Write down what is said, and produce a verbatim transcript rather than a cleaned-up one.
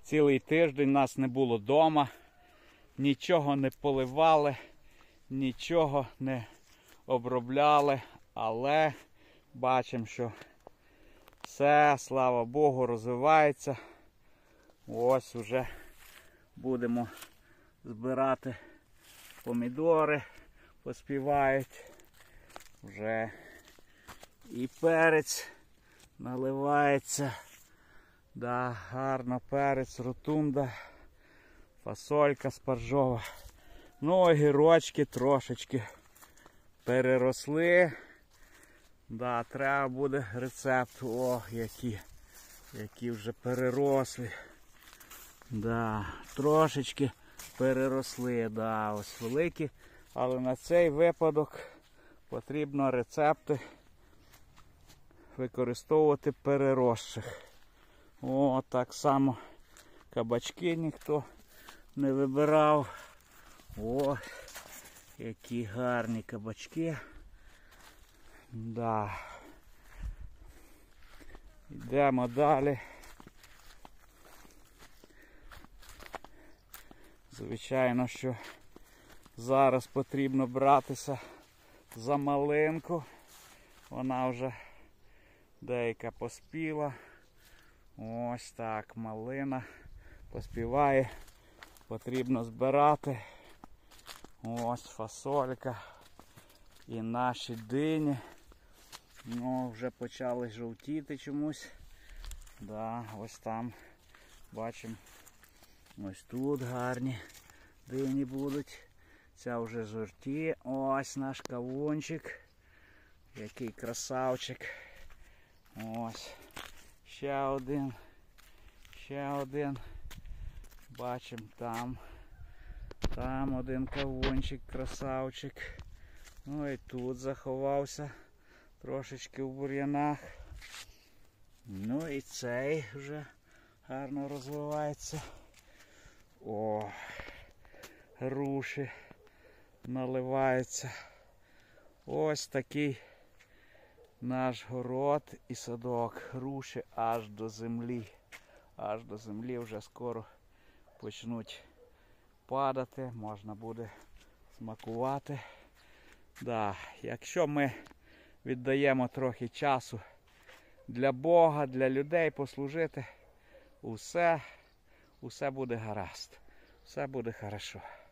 Цілий тиждень нас не було вдома, нічого не поливали, нічого не обробляли, але бачимо, що все, слава Богу, розвивається. Ось вже будемо збирати помідори, поспівають. Вже і перець наливається. Да, гарно перець, ротунда, фасолька спаржова. Ну, огірочки трошечки переросли. Да, треба буде рецепт. О, які, які вже переросли. Да, трошечки переросли. Да, ось великі. Але на цей випадок потрібно рецепти використовувати переросших. О, так само кабачки ніхто не вибирав. О, які гарні кабачки. Да. Йдемо далі. Звичайно, що зараз потрібно братися за малинку. Вона вже деяка поспіла. Ось так, малина поспіває. Потрібно збирати. Ось фасолька. І наші дині. Ну, вже почали жовтіти чомусь. Да, ось там бачимо. Ось тут гарні дині будуть. Ця вже жовтіє. Ось наш кавунчик. Який красавчик. Ось. Ще один. Ще один. Бачимо там. Там один кавунчик, красавчик. Ну і тут заховався. Трошечки в бур'янах. Ну і цей вже гарно розвивається. О, груші наливаються. Ось такий наш город і садок. Груші аж до землі. Аж до землі вже скоро почнуть падати. Можна буде смакувати. Да, якщо ми віддаємо трохи часу для Бога, для людей послужити, усе, усе буде гаразд. Все буде хорошо.